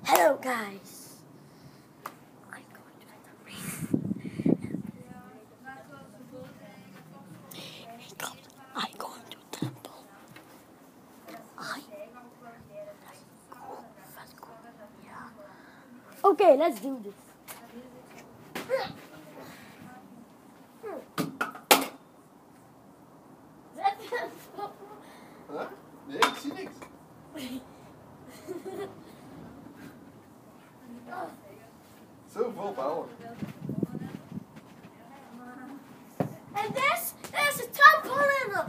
Hello guys. I'm going to temple. Okay, let's do this. Huh? Nee, ik zie niks. Zo vol power. And this is a trampoline.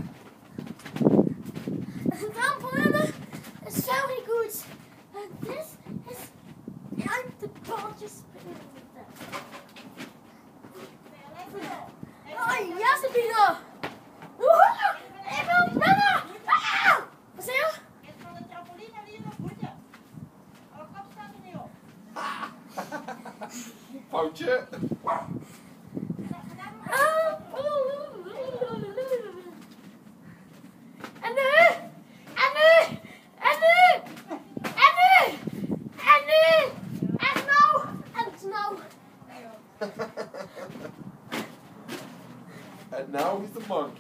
The trampoline is very good. And this is behind the balltjes springen with that. Oh, yes, Sabine. Ik wil rennen. Wat zeg je? Van de trampoline hier nog voetje. Alle kop staat er niet op. Foutje. En nu? En nu? En nu? En nu? En nu? En nou? En nou? And now he's the monkey.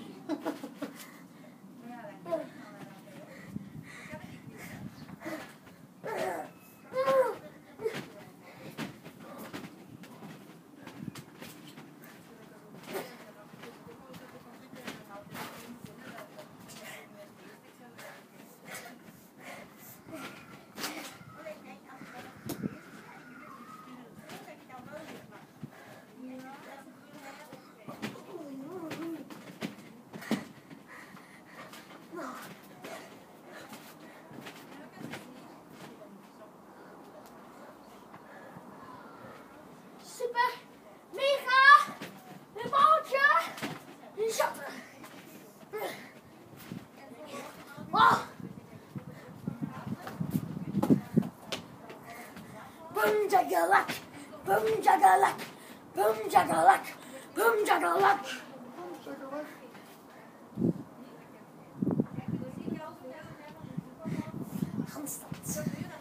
Super, mega, een balletje, een shot. Oh. Boom jagalak, boom jagalak, boom jagalak, boom jagalak. Handstand.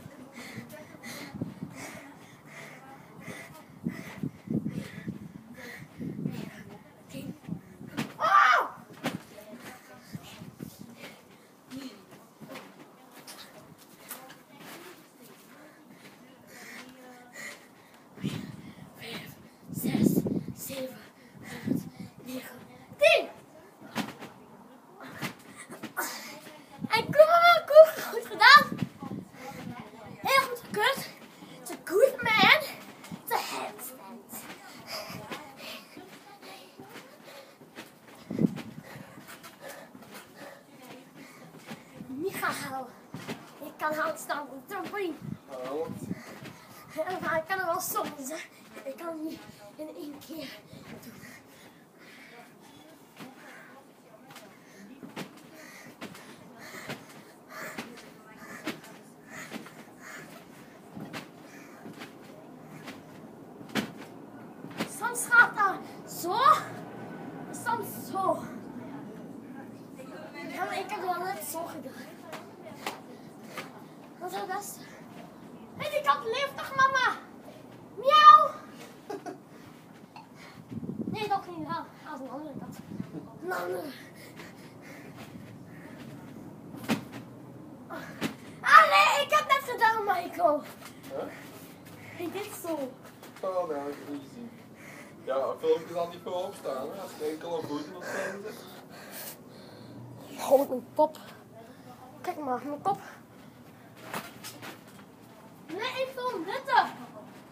Zes, 7, 8, 9, 10. En goed gedaan. Heel goed gekund. It's a good man. It's a handstand. Michael, ik kan handstaan op de trampoline. Maar ik kan er wel soms, hè. Ik kan het niet in één keer doen. Soms gaat dat zo, soms zo. Ja, maar ik heb wel net zo gedaan. Wat is het beste? Hé, die kat leeft toch, mama? Miauw! Nee, dat niet. Ja, dat is een andere kat. Een andere. Ah nee, ik heb net gedaan, Michael. Huh? Hij deed zo. Oh, nee, ik heb het niet gezien. Ja, filmpjes zal niet veel opstaan, hè? Als ik enkel een voeten op staan zit. Gewoon op mijn kop. Kijk maar, mijn kop. Nee, ik wil dit.